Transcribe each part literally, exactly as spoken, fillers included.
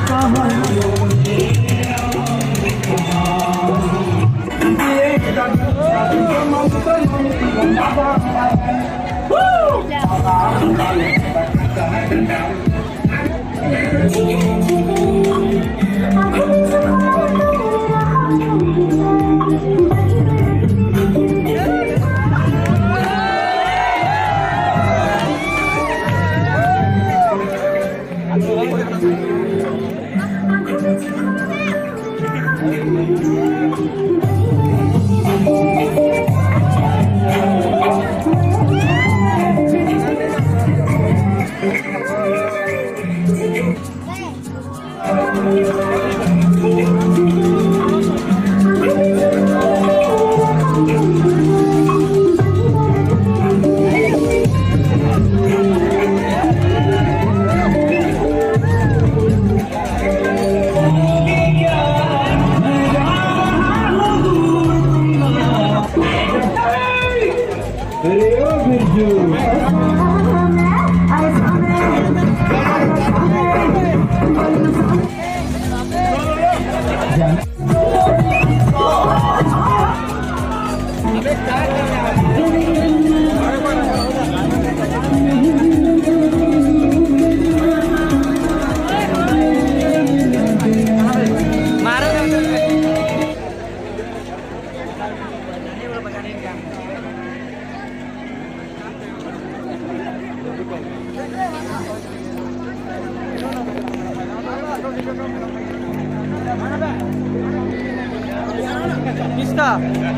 किसका?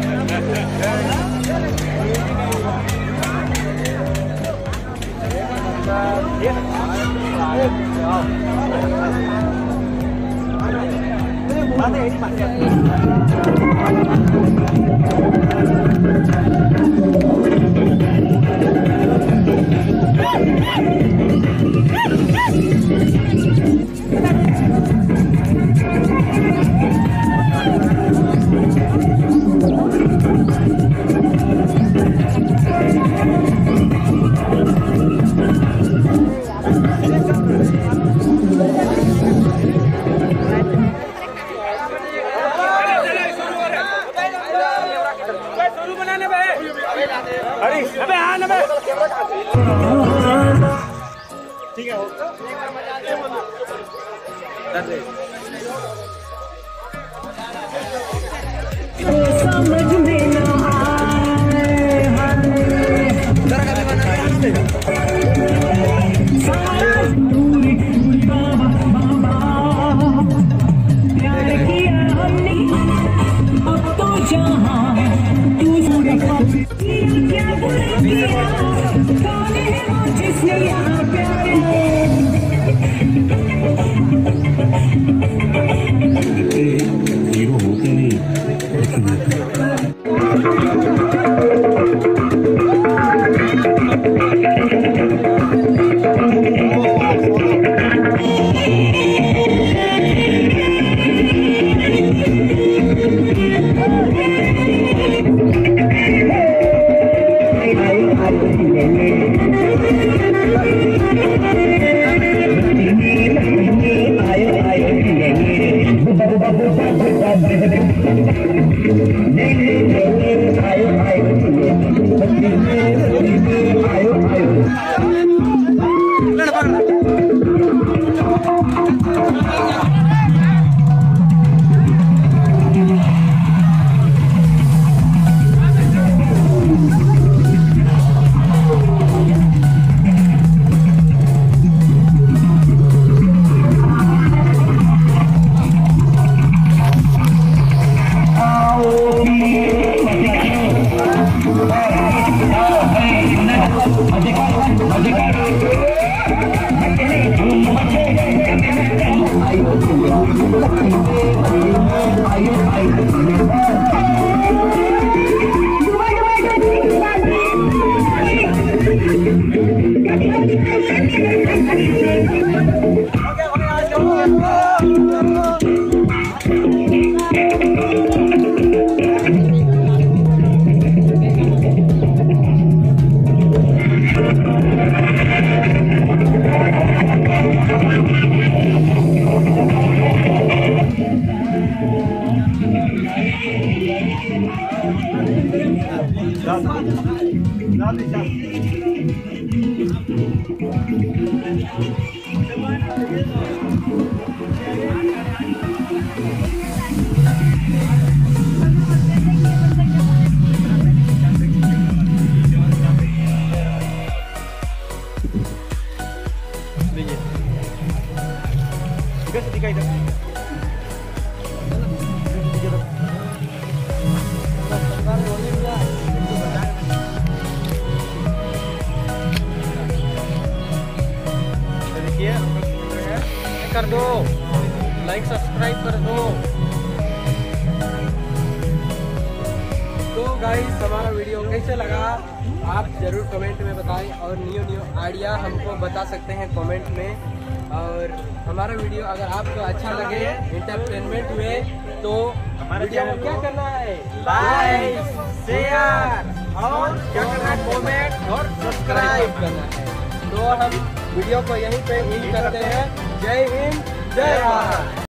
ठीक है समझ में ना प्यार किया हमने अब तो जहाँ तू क्या किया कौन है वो जिसने यहाँ प्यार हीरो होते नहीं Thank you. दिखाई दे कर दो, लाइक सब्सक्राइब कर दो। तो गाइस हमारा वीडियो कैसे लगा आप जरूर कमेंट में बताएं और न्यू न्यू आइडिया हमको बता सकते हैं कमेंट में। और हमारा वीडियो अगर आपको अच्छा लगे एंटरटेनमेंट हुए तो वीडियो को क्या करना है, लाइक शेयर और क्या करना है, कमेंट और सब्सक्राइब करना है। तो हम वीडियो को यहीं पे एंड करते हैं। जय हिंद, जय भारत।